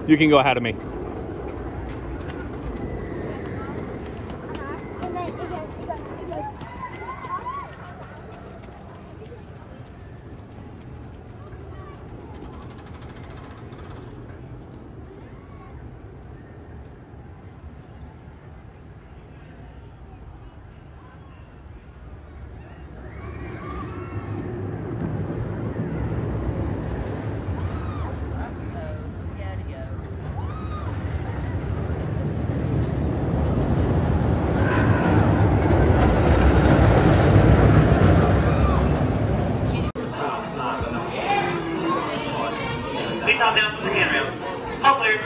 You can go ahead of me. Please hop down from the handrail. All clear.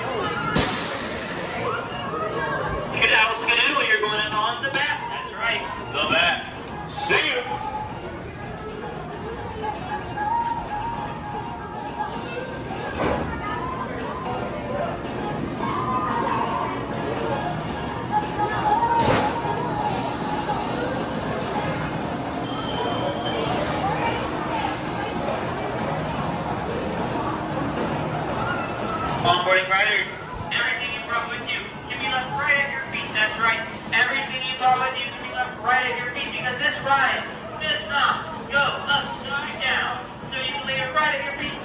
Skedaddle, you're going on the back. That's right. The back. See you. Onboarding riders, everything you brought with you can be left right at your feet. That's right. Everything you brought with you can be left right at your feet because this ride does not go upside down. So you can leave it right at your feet.